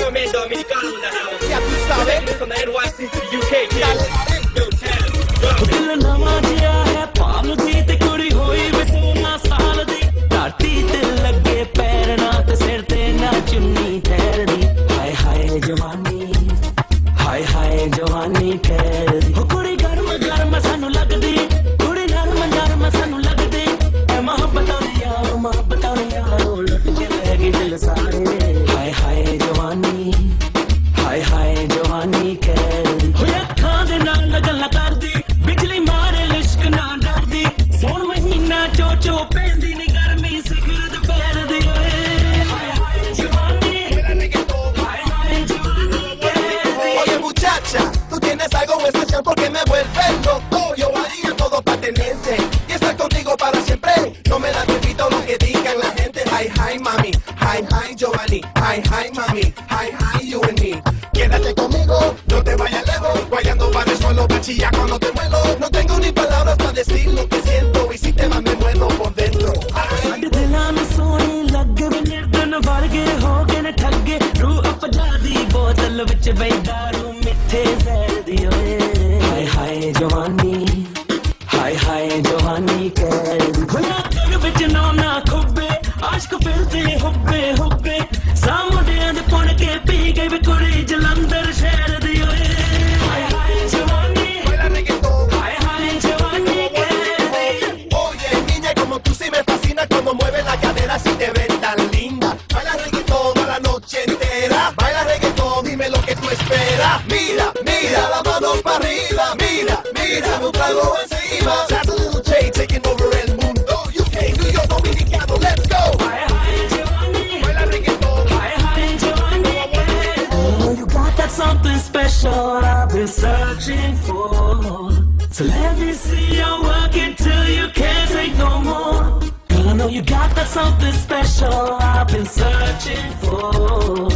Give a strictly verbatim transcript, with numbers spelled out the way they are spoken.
man dominicano in the house. Ya tú sabes. From the N Y C to the U K, kid. Yo, Taz, drop it. दिल नवा जिया है पाल दी ते कुड़ी होई वे सोलह साल दी धरती ते लगे पैर ना ते सिर ते ना चुन्नी ठहरदी हाय हाय जवानी हाय हाय जवानी ठहरदी हो कुड़ी गर्म गर्म सानू लगदी कुड़ी नरम नरम सानू लगदी ए मोहब्बतां दियां मोहब्बतां दियां लुट के ले गई दिल सारे हाय हाय जवानी हाय हाय जवानी ठहरदी हो अखां दे नाल लगन करदी बिजली मारे लिश्क ना डरदी सोन महीना चो चो पैंदी नी गर्मी सिखर दोपहर दी हाय हाय जवानी हाय हाय जवानी Oye muchacha, tú tienes algo especial porque me vuelves loco. Yo haría todo para tenerte y estar contigo para siempre. No me la repito lo que digan la gente. Hi, hi, mami. Hi, hi, Giovanni. Hi, hi, mami. Hi, hi, you and me. Quédate conmigo, no te vayas lejos. Guayando para el suelo, bachilla cuando te muelo. No tengo ni palabras para decir lo que siento. Y si te vas me muero por dentro. ਸਾਡੇ ਦਿਲਾਂ ਨੂੰ ਸੋਹਣੀ ਲੱਗੇ ਵੇ ਨਿਰਦਨ ਵਰਗੇ ਹੋ ਗਏ ਨੇ ਠੱਗੇ ਰੂਹ ਅਫਜਾ ਦੀ ਬੋਤਲ ਵਿੱਚ ਬੈਠਾ ਰੂ ਮਿੱਠੇ ਜ਼ਹਿਰ ਦੀ ਓਏ ਹਾਏ ਹਾਏ ਜਵਾਨੀ ਹਾਏ ਹਾਏ ਜਵਾਨੀ ਕਹਿ ਹੋਇਆ ਦਿਲ ਵਿੱਚ ਨਾ ਨਾ ਖੁੱਬੇ ਆਸ਼ਕ ਫਿਰਦੇ ਹੁੱਬੇ ਹੁੱਬੇ ਸਾਹਮਣਿਆਂ ਦੇ ਪੁਣ ਕੇ ਪੀ ਗਏ ਵੇ ਕੁੜੀ ਜਲੰਧਰ ਸ਼ਹਿਰ ਦੀ ਓਏ ਹਾਏ ਹਾਏ ਜਵਾਨੀ ਹਾਏ ਹਾਏ ਜਵਾਨੀ ਕਹਿ Oye, niña, como tú sí me fascina como mueves la cadera si te ves tan linda. Baila reggaetón a la noche entera. Baila reggaetón, dime lo que tú esperas. Mira, mira, las manos para arriba. Mira, mira, me trago encima. That's a little J taking over el mundo. U K, New York, Dominicano, let's go. ਹਾਏ ਹਾਏ ਜਵਾਨੀ Baila reggaetón. Hi, hi, Giovanni. Oh, you got that something special I've been searching for. So let me see you work it till you can't take no more. Girl, I know you got that something special I've been searching for.